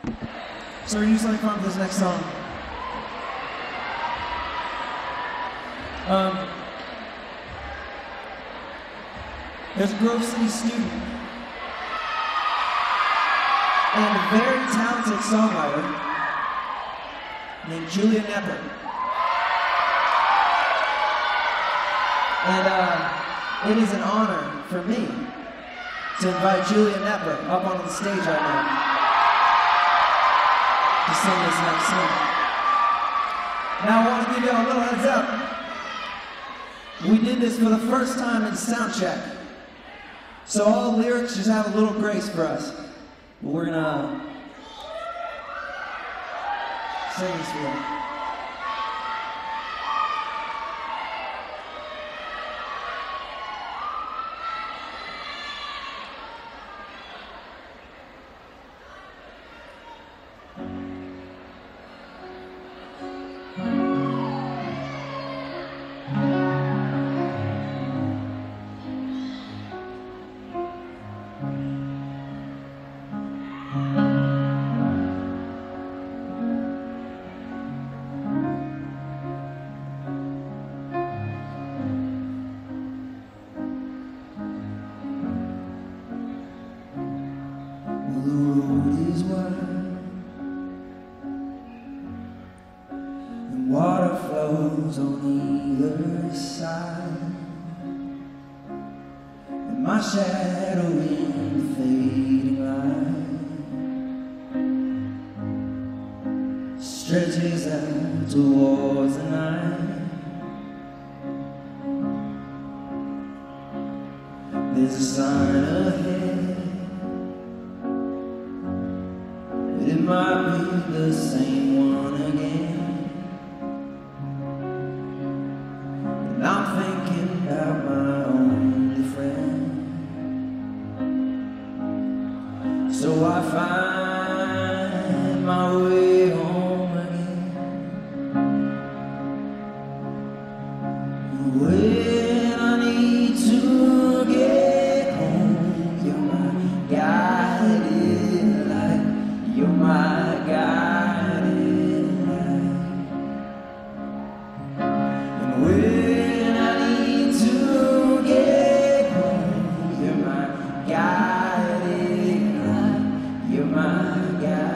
So we're usually fun for this next song. There's a Grove City student and a very talented songwriter named Julia Knepper. And it is an honor for me to invite Julia Knepper up onto the stage right now to sing this next song. Now I want to give you all a little heads up. We did this for the first time in soundcheck. So all the lyrics just have a little grace for us. But we're gonna sing this for you. The road is wide and water flows on either side, and my shadow in the fading light stretches out towards the night. There's a sign ahead, it might be the same one again. And I'm thinking about my only friend. So I find my way home again. When I need to get home, you're my guiding light. You're my guiding light. And when I need to get home, you're my guiding light. You're my guiding light.